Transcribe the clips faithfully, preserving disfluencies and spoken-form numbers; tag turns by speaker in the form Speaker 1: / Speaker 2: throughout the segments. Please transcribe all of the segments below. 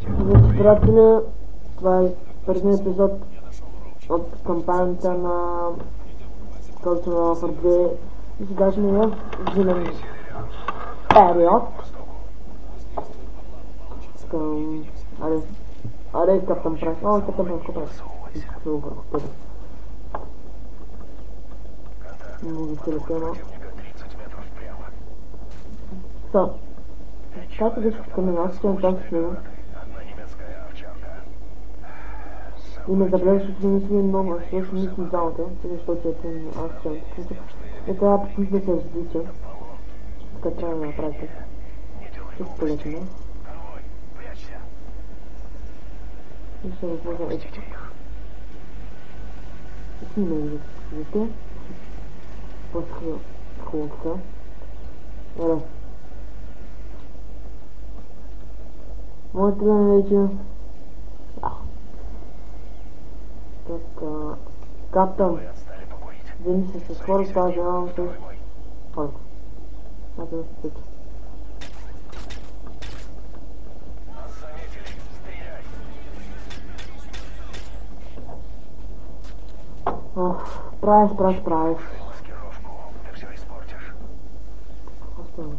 Speaker 1: Здравейте, приятели! Това е първият епизод от кампанията на който на Warfare две и сега сме в зелен период. Към... Аре... Аре, Каптън Прайс. О, Каптън Прайс, Каптън Прайс. Исках го върху. Много телефона. Та. Както беше споменал, ще там с него. И ме забележа, че не мисли много, защото мисли залата, защото е тъм акция. И трябва да да се различа. Така трябва да направи така. Ще се полетим, да? И ще възможно ето. И снима и виждате. По-скъл хубаво така. Ере. Моите да ме вече. Така... Каптън. Вземи се с хора, става женавам с хората. Ето да се печа. Ох, правиш, правиш, правиш. Оставам.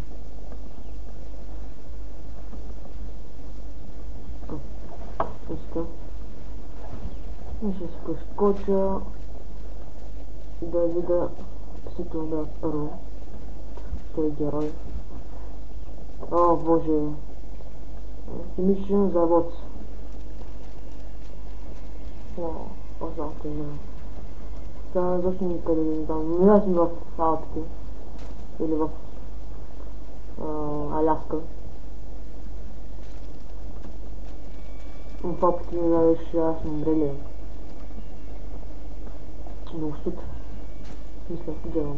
Speaker 1: Ето. И ще се прескоча да видя пситона първо. Той е герой. О, боже. Химичен завод. О, по-жалко има. Сега защо никъде не знам. Мина съм в Алпите. Или в Аляска. В Алпите не знаеш, аз съм умрели. Много супер. Мисля, делам.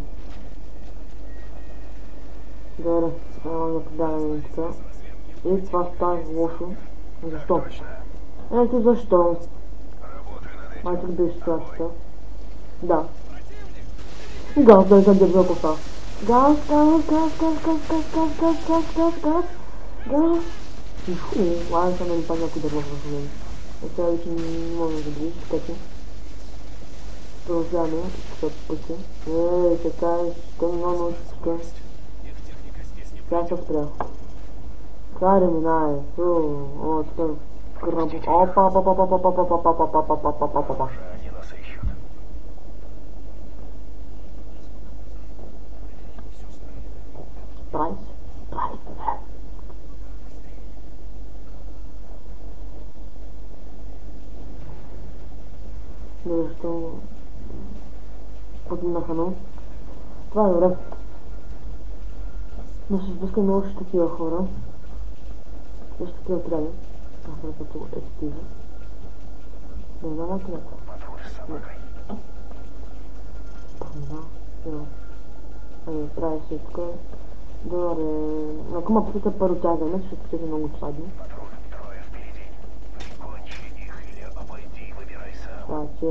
Speaker 1: Добре, трябва да подаваме така. И това става лошо. Защо? Ето защо. Майто ли беше ситуацията? Да. Газ, да изгледа дебела коса. Газ, газ, газ, газ, газ, газ, газ, газ, газ, газ, газ, газ. Фу, айде съм да ми падне някой дърво в мен. Е, сега вече не може да видиш, така че. Продължаваме, защото пъти. Ей, така е, тъмно нощичка. Сега се спря. Каре минае. О, така кръмпо. Опа, опа, опа, опа, опа, опа, опа, опа, опа, опа, опа, опа. Прайс, прайс, прайс. Не защо подминаха, но това е добре. Но се сблъскаме още такива хора. Още такива отряди. Това е като ефективно. Не знам отряд. Да, да. Ами, прави се тук. Добре. Ако ма пита първо тя да ме, защото те са много сладни. Това че...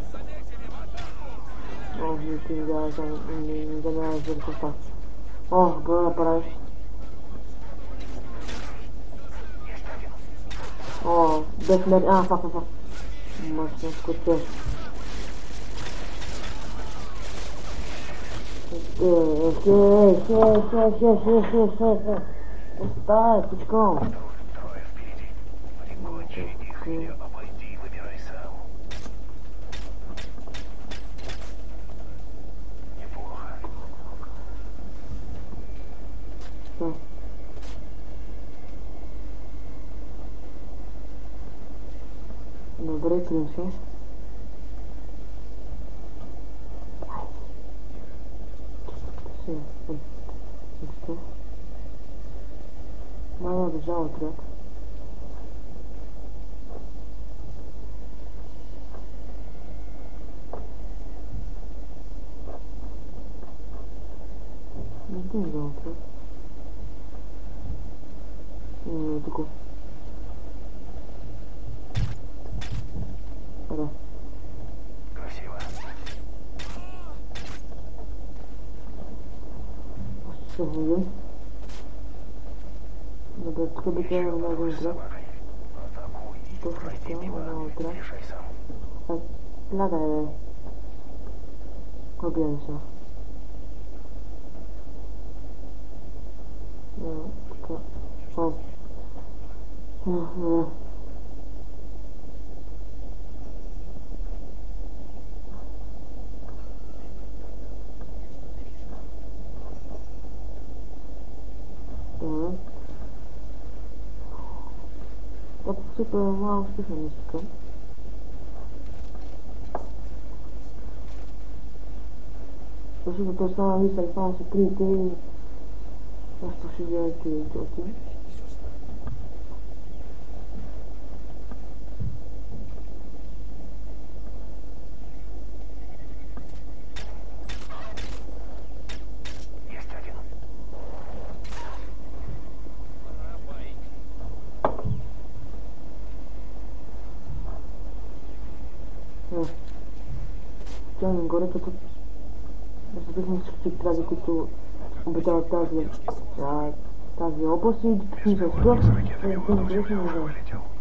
Speaker 1: Ох, не ти да замяваш върховта. Ох, какво да правиш? О, безмер... А, фак, фак, фак. Мъчно скочеш. Е, е, е, е, е, е, е, е, е, е. Остай, пичком. Добре, клинчо. Все, ето. Мама държава отряд. Не съм държава отряд. Не, тук. Да.
Speaker 2: Красиво.
Speaker 1: Ще видим. Добре, тук би трябвало да има един град. что,
Speaker 2: Пройди
Speaker 1: что,
Speaker 2: мимо,
Speaker 1: она утра.
Speaker 2: решай сам.
Speaker 1: Так, ладно, убьемся. Ну, что? О. Ага. Так. Так, типа, вау, слушай, мистика. Спасибо, то самое место остался три, три. А что же делать, ты идёте?
Speaker 2: Есть один.
Speaker 1: Е. Тя ми горето тут. Разбирам всички кради, които обитават тази, а, тази област и смисъл. Това е интересно, не знам.